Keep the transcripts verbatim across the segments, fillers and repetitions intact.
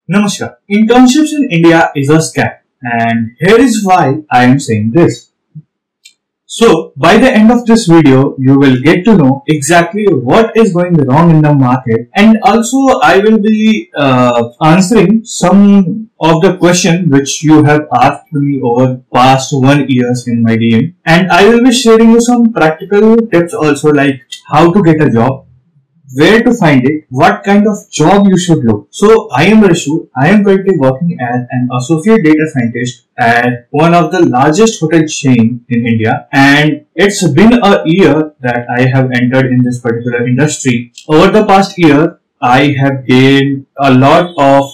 Namaskar. Internships in India is a scam, and here is why I am saying this. So, by the end of this video, you will get to know exactly what is going wrong in the market, and also I will be uh, answering some of the questions which you have asked me over past one years in my D M, and I will be sharing you some practical tips also, like how to get a job, where to find it, what kind of job you should look. So I am Rishu. I am currently working as an associate data scientist at one of the largest hotel chain in India, and it's been a year that I have entered in this particular industry. Over the past year, I have gained a lot of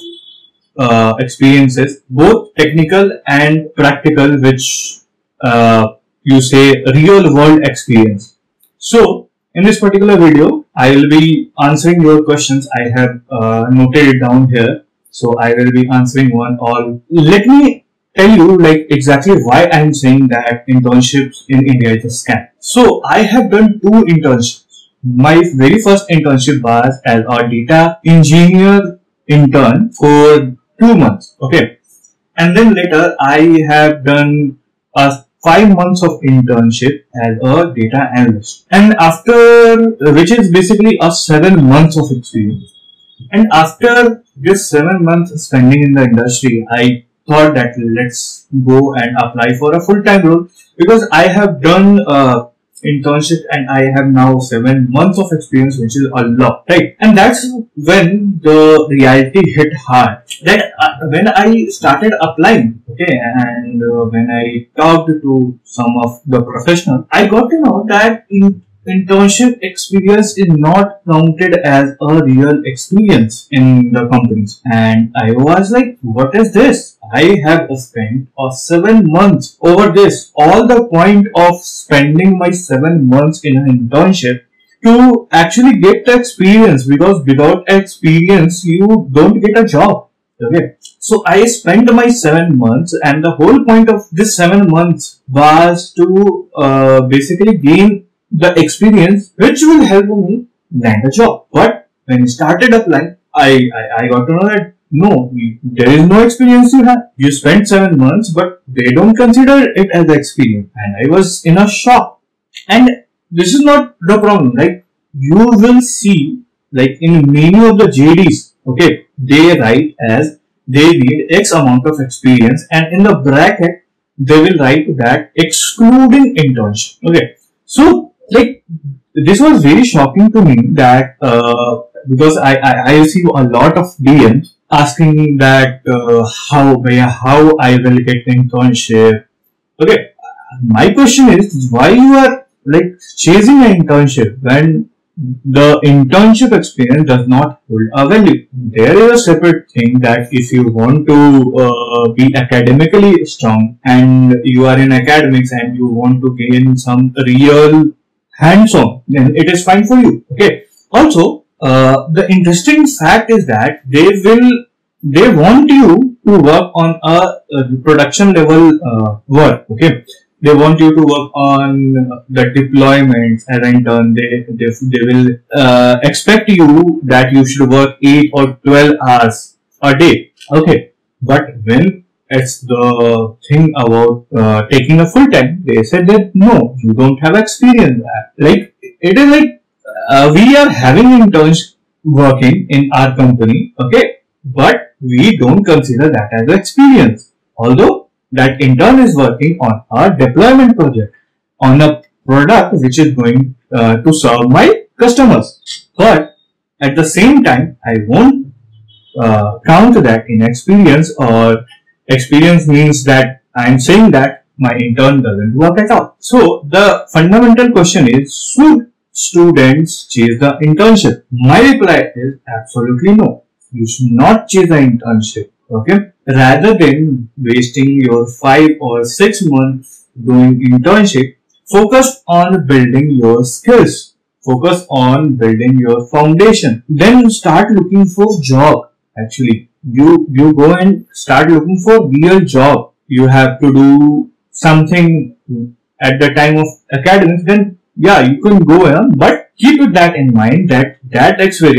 uh, experiences, both technical and practical, which uh, you say real world experience. So in this particular video, I will be answering your questions. I have uh, noted it down here. So I will be answering one all. Let me tell you like exactly why I am saying that internships in India is a scam. So I have done two internships. My very first internship was as a data engineer intern for two months. Okay. And then later I have done a five months of internship as a data analyst, and after which is basically a seven months of experience. And after this seven months spending in the industry, I thought that let's go and apply for a full-time role, because I have done uh, internship and I have now seven months of experience, which is a lot, right? And that's when the reality hit hard. That uh, when I started applying, okay, and uh, when I talked to some of the professionals, I got to know that in internship experience is not counted as a real experience in the companies. And I was like, what is this? I have spent uh, seven months over this. All the point of spending my seven months in an internship to actually get the experience, because without experience you don't get a job. Okay, so I spent my seven months, and the whole point of this seven months was to uh, basically gain the experience which will help me land a job. But when I started applying, I, I, I got to know that no, there is no experience you have. You spent seven months, but they don't consider it as experience. And I was in a shock. And this is not the problem. Like, you will see, like in many of the J Ds, okay, they write as they need X amount of experience, and in the bracket they will write that excluding internship. Okay, so like this was very shocking to me, that uh, because I, I I receive a lot of D Ms asking that uh, how how I will get internship. Okay, my question is, why you are like chasing an internship when the internship experience does not hold a value? There is a separate thing that if you want to uh, be academically strong and you are in academics and you want to gain some real hands-on, then it is fine for you. Okay. Also, uh, the interesting fact is that they will, they want you to work on a, a production level uh, work. Okay. They want you to work on the deployments as an intern. They, they, they will uh, expect you that you should work eight or twelve hours a day. Okay. But when it's the thing about uh, taking a full time, they said that no, you don't have experience. Like, it is like uh, we are having interns working in our company. Okay. But we don't consider that as experience. Although that intern is working on a deployment project, on a product which is going uh, to serve my customers. But at the same time, I won't uh, count that in experience, or experience means that I am saying that my intern doesn't work at all. So the fundamental question is, should students chase the internship? My reply is absolutely no. You should not chase the internship. Okay. Rather than wasting your five or six months doing internship, focus on building your skills. Focus on building your foundation. Then start looking for job. Actually, you you go and start looking for real job. You have to do something at the time of academics. Then yeah, you can go, yeah, but keep that in mind that that experience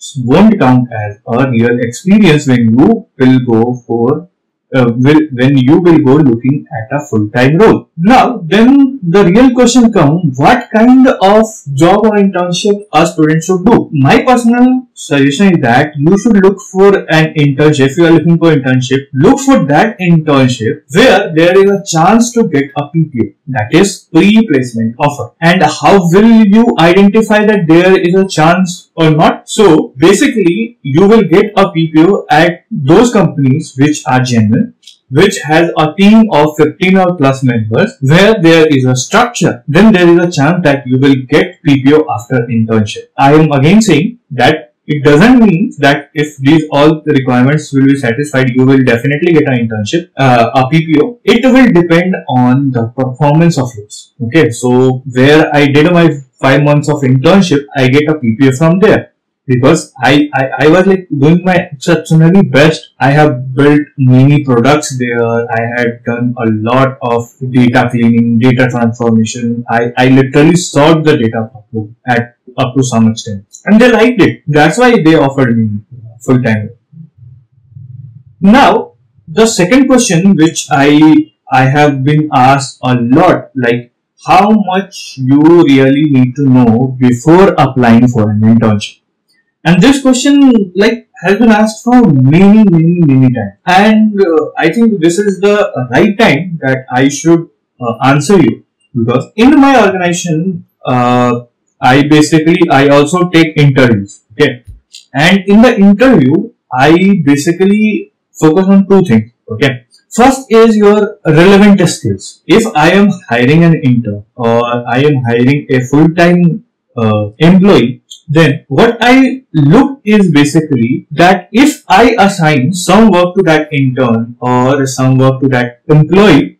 won't count as a real experience when you will go for uh, will, when you will go looking at a full-time role. Now, then the real question comes, what kind of job or internship a student should do? My personal suggestion is that you should look for an internship. If you are looking for internship, look for that internship where there is a chance to get a P P O, that is pre-placement offer. And how will you identify that there is a chance or not? So basically, you will get a P P O at those companies which are genuine, which has a team of fifteen or plus members, where there is a structure. Then there is a chance that you will get P P O after internship. I am again saying that it doesn't mean that if these all the requirements will be satisfied, you will definitely get an internship, uh, a P P O. It will depend on the performance of yours. Okay, so where I did my five months of internship, I get a P P O from there. Because I, I, I was like doing my exceptionally best. I have built many products there. I had done a lot of data cleaning, data transformation. I, I literally solved the data problem at up to some extent. And they liked it. That's why they offered me full time. Now, the second question which I, I have been asked a lot, like how much you really need to know before applying for an internship. And this question like has been asked for many, many, many times. And uh, I think this is the right time that I should uh, answer you. Because in my organization, uh, I basically, I also take interviews. Okay. And in the interview, I basically focus on two things. Okay. First is your relevant skills. If I am hiring an intern or I am hiring a full-time uh, employee, then what I look is basically that if I assign some work to that intern or some work to that employee,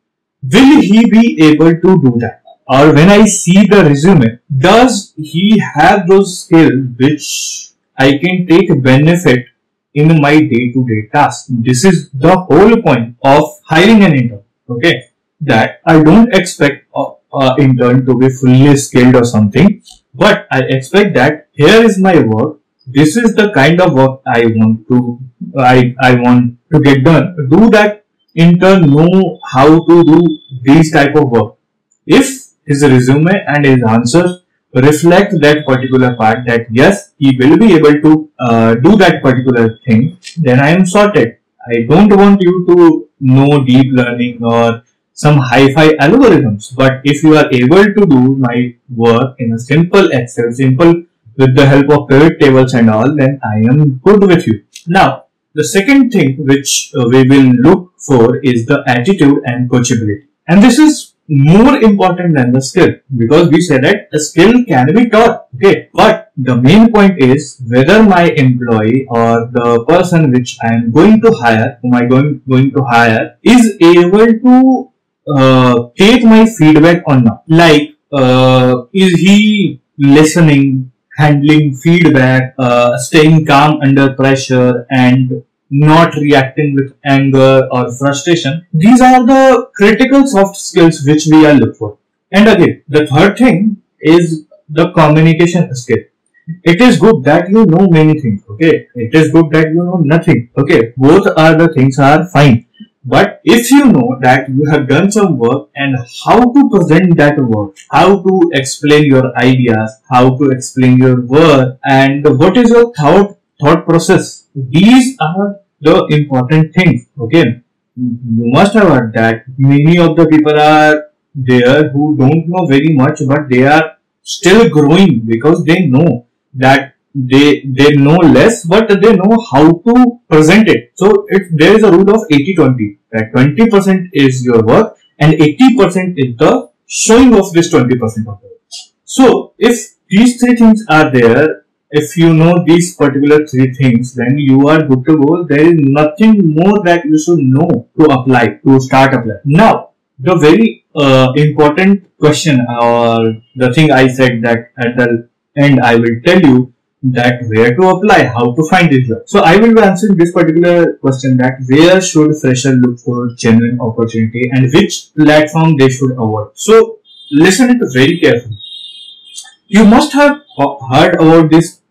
will he be able to do that? Or when I see the resume, does he have those skills which I can take benefit in my day-to-day tasks? This is the whole point of hiring an intern. Okay, that I don't expect a, a intern to be fully skilled or something. But I expect that here is my work. This is the kind of work I want to, I, I want to get done. Do that intern know how to do these type of work? If his resume and his answers reflect that particular part, that yes, he will be able to uh, do that particular thing, then I am sorted. I don't want you to know deep learning or some hi-fi algorithms, but if you are able to do my work in a simple Excel, simple with the help of pivot tables and all, then I am good with you. Now, the second thing which uh, we will look for is the attitude and coachability. And this is more important than the skill, because we said that a skill can be taught. Okay, but the main point is whether my employee or the person which I am going to hire, whom I am going, going to hire, is able to Uh, take my feedback or not. Like, uh, is he listening, handling feedback, uh, staying calm under pressure, and not reacting with anger or frustration? These are the critical soft skills which we are looking for. And again, the third thing is the communication skill. It is good that you know many things. Okay, it is good that you know nothing. Okay, both are the things are fine. But if you know that you have done some work and how to present that work, how to explain your ideas, how to explain your work, and what is your thought thought process, these are the important things. Okay, you must have heard that many of the people are there who don't know very much, but they are still growing because they know that they they know less, but they know how to present it. So if there is a rule of eighty twenty, that twenty percent is your work and eighty percent is the showing of this twenty percent of the work. So if these three things are there, if you know these particular three things, then you are good to go. There is nothing more that you should know to apply, to start apply. Now, the very uh, important question, or the thing I said that at the end I will tell you that where to apply, how to find this job. So I will be answering this particular question, that where should fresher look for genuine opportunity and which platform they should avoid. So listen it very carefully. You must have heard about this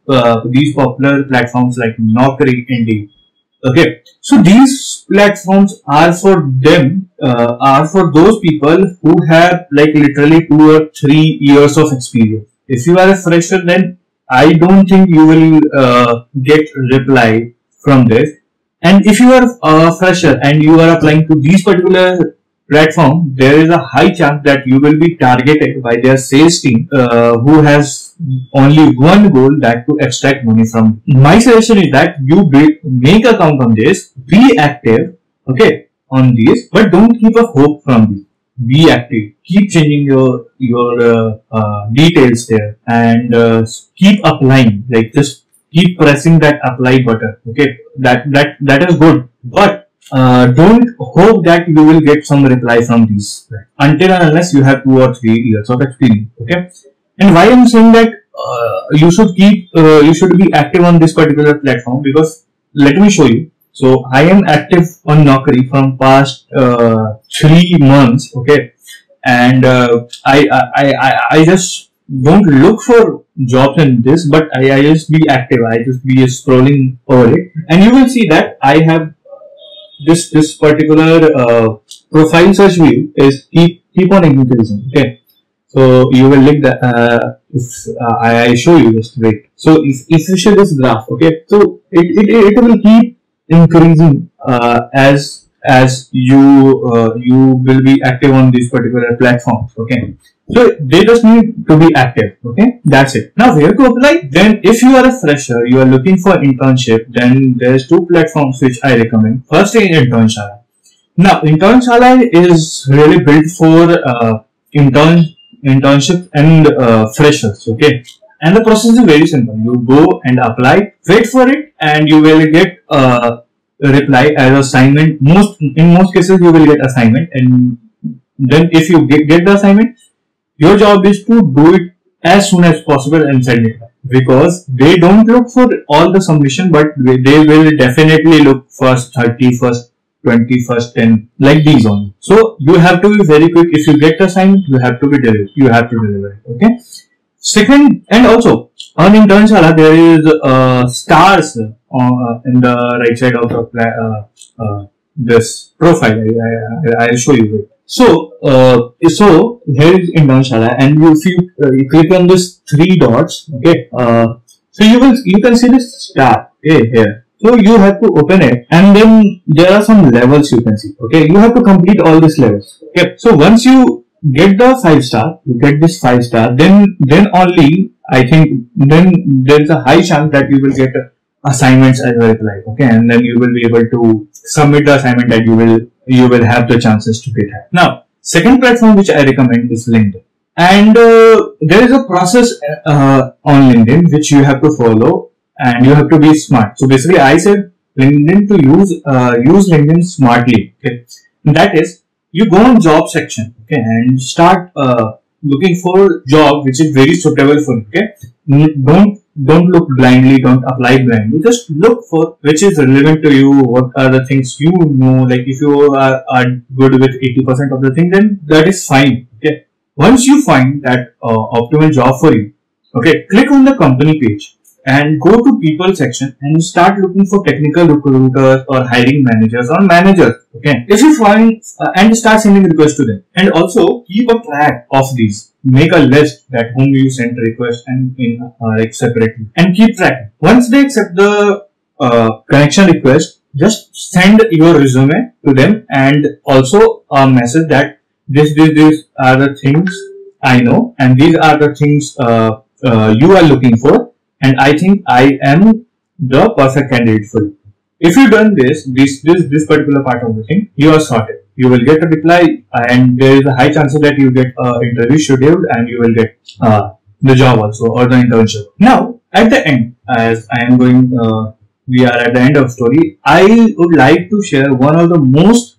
uh, these popular platforms like Naukri, Indeed. Okay, so these platforms are for them, uh, are for those people who have like literally two or three years of experience. If you are a fresher, then I don't think you will uh, get reply from this. And if you are a fresher and you are applying to these particular platform, there is a high chance that you will be targeted by their sales team, uh, who has only one goal, that to extract money from you. My suggestion is that you build, make account on this, be active, okay, on this, but don't keep a hope from this. Be active, keep changing your your uh, uh, details there, and uh, keep applying. Like just keep pressing that apply button. Okay, that that that is good, but uh, don't hope that you will get some reply from these until and unless you have two or three years of experience. Okay, and why I'm saying that uh, you should keep uh, you should be active on this particular platform, because let me show you. So I am active on Naukri from past uh, three months, okay, and uh, I, I I I just don't look for jobs in this, but I, I just be active. I just be scrolling over it, and you will see that I have this this particular uh, profile search view is keep keep on increasing. Okay, so you will link that. Uh, if uh, I, I show you, just wait. So if if you show this graph, okay, so it it it will keep increasing uh, as as you uh, you will be active on these particular platforms. Okay, so they just need to be active. Okay, that's it. Now where to apply? Then if you are a fresher, you are looking for internship, then there's two platforms which I recommend. First is Internshala. Now Internshala is really built for uh, intern internship and uh, freshers. Okay, and the process is very simple. You go and apply, wait for it, and you will get uh, a reply as assignment. Most in most cases you will get assignment, and then if you get, get the assignment, your job is to do it as soon as possible and send it back, because they don't look for all the submission, but they will definitely look first thirty, first twenty, first ten, like these only. So you have to be very quick. If you get the assignment, you have to be delivered. You have to deliver it. Okay. Second, and also on Internshala there is uh, stars uh, in the right side of the uh, uh, this profile. I, I, I'll show you it. So, uh, so here is Internshala, and you, if you, uh, you click on this three dots, okay, uh, so you will you can see this star, okay, here. So you have to open it, and then there are some levels you can see. Okay, you have to complete all these levels. Okay, so once you get the five star, you get this five star, then then only I think then there is a high chance that you will get assignments as a reply. Okay, and then you will be able to submit the assignment that you will you will have the chances to get it. Now, second platform which I recommend is LinkedIn, and uh, there is a process uh, on LinkedIn which you have to follow, and you have to be smart. So basically, I said LinkedIn to use uh, use LinkedIn smartly. Okay, and that is, you go on job section, okay, and start uh, looking for job which is very suitable for you. Okay, don't don't look blindly, don't apply blindly. Just look for which is relevant to you. What are the things you know? Like if you are, are good with eighty percent of the thing, then that is fine. Okay, once you find that uh, optimal job for you, okay, click on the company page and go to people section and start looking for technical recruiters or hiring managers or managers. Okay, if you find uh, and start sending requests to them, and also keep a track of these. Make a list that whom you send request and in uh, like separately, and keep track. Once they accept the uh, connection request, just send your resume to them, and also a message that this this these are the things I know, and these are the things uh, uh, you are looking for, and I think I am the perfect candidate for you. If you done this, this this this particular part of the thing, you are sorted. You will get a reply, and there is a high chance that you get an interview scheduled, and you will get uh, the job also, or the internship. Now, at the end, as I am going, uh, we are at the end of story. I would like to share one of the most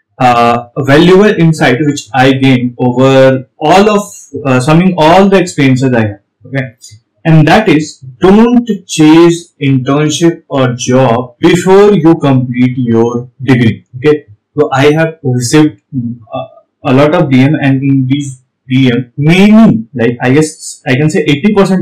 uh, valuable insight which I gained over all of uh, summing all the experiences I have. Okay, and that is, don't chase internship or job before you complete your degree. Okay. So I have received uh, a lot of D M, and in these D M, many, like I guess I can say eighty percent of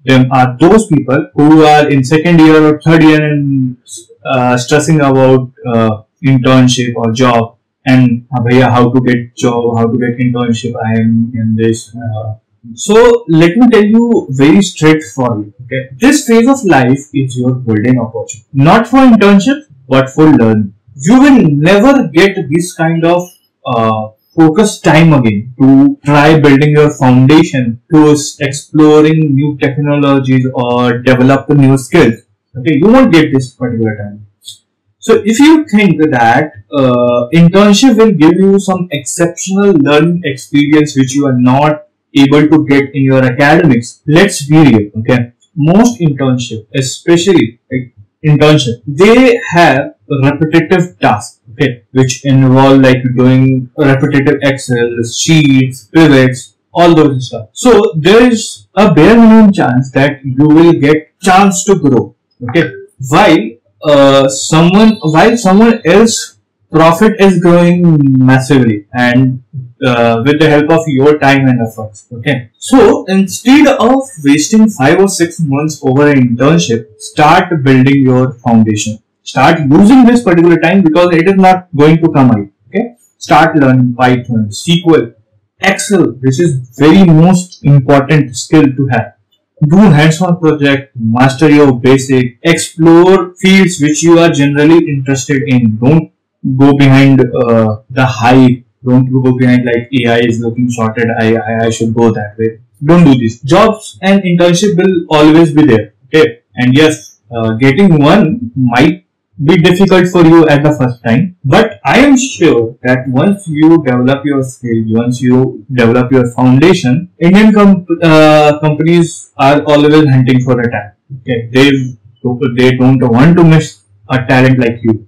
them are those people who are in second year or third year and uh, stressing about uh, internship or job, and uh, bhaiya, how to get job, how to get internship. I am in this. Uh, so let me tell you very straightforward. Okay, this phase of life is your golden opportunity, not for internship but for learning. You will never get this kind of uh, focus time again to try building your foundation, to exploring new technologies or develop new skills. Okay, you won't get this particular time. So if you think that uh, internship will give you some exceptional learning experience which you are not able to get in your academics, let's be real. Okay, most internship, especially like internship, they have repetitive tasks, okay, which involve like doing repetitive Excel, sheets, pivots, all those stuff. So there is a bare minimum chance that you will get chance to grow, okay, while uh, someone while someone else profit is growing massively and uh, with the help of your time and efforts. Okay, so instead of wasting five or six months over an internship, start building your foundation. Start using this particular time because it is not going to come out. Okay, start learning Python, S Q L, Excel, which is very most important skill to have. Do hands-on project, master your basic, explore fields which you are generally interested in. Don't go behind uh, the hype. Don't go behind like A I is looking sorted. I, I I should go that way. Don't do this. Jobs and internship will always be there. Okay, and yes, uh, getting one might be difficult for you at the first time, but I am sure that once you develop your skill, once you develop your foundation, Indian com uh, companies are always hunting for a talent. Okay, they they don't want to miss a talent like you.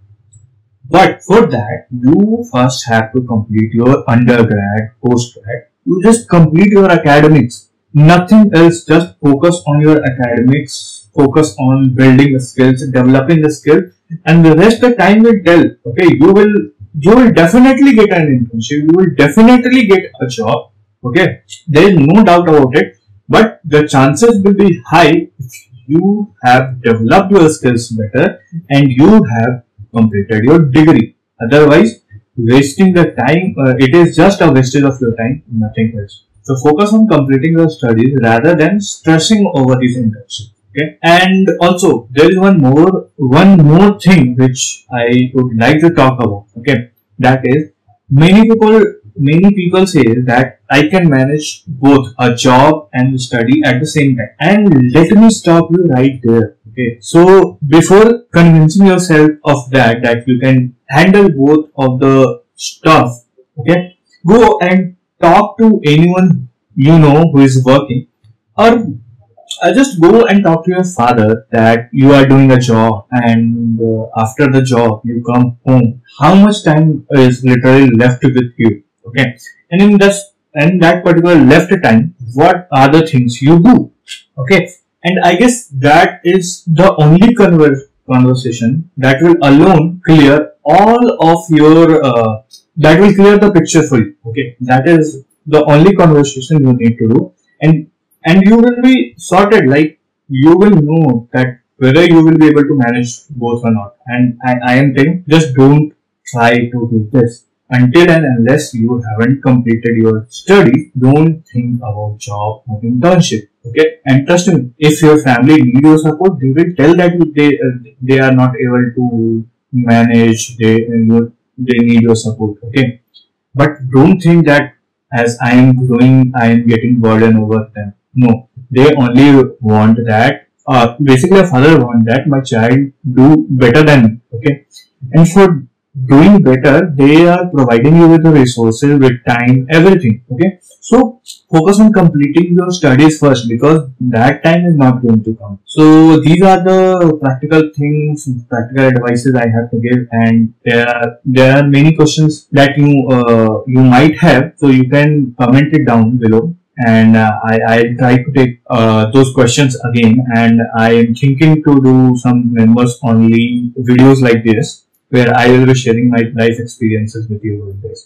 But for that, you first have to complete your undergrad, postgrad. You just complete your academics. Nothing else. Just focus on your academics. Focus on building the skills, developing the skill, and the rest of the time will tell. Okay, you will you will definitely get an internship. You will definitely get a job. Okay, there is no doubt about it. But the chances will be high if you have developed your skills better and you have completed your degree. Otherwise, wasting the time, uh, it is just a wastage of your time, nothing else. So focus on completing your studies rather than stressing over these internships. Okay, and also there is one more one more thing which I would like to talk about. Okay, that is many people many people say that I can manage both a job and study at the same time. And let me stop you right there. Okay, so before convincing yourself of that, that you can handle both of the stuff, okay, go and talk to anyone you know who is working, or uh, just go and talk to your father that you are doing a job and uh, after the job you come home. How much time is literally left with you? Okay, and in this and that particular left time, what are the things you do? Okay, and I guess that is the only conver conversation that will alone clear all of your uh, that will clear the picture for you. Okay, that is the only conversation you need to do, and and you will be sorted. Like you will know that whether you will be able to manage both or not. And I, I am saying just don't try to do this until and unless you haven't completed your studies. Don't think about job or internship. Okay, and trust me, if your family need your support, they will tell that they uh, they are not able to manage. They uh, they need your support. Okay, but don't think that as I am growing, I am getting burden over them. No, they only want that. Uh, basically, a father want that my child do better than me. Okay, and for doing better, they are providing you with the resources, with time, everything. Okay, so focus on completing your studies first because that time is not going to come. So these are the practical things, practical advices I have to give, and there are there are many questions that you uh, you might have, so you can comment it down below. And uh, I, I'll try to take uh, those questions again, and I am thinking to do some members only videos like this, where I will be sharing my life experiences with you with this.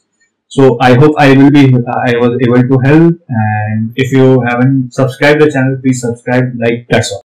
So I hope I will be I was able to help, and if you haven't subscribed the channel, please subscribe. Like, that's all.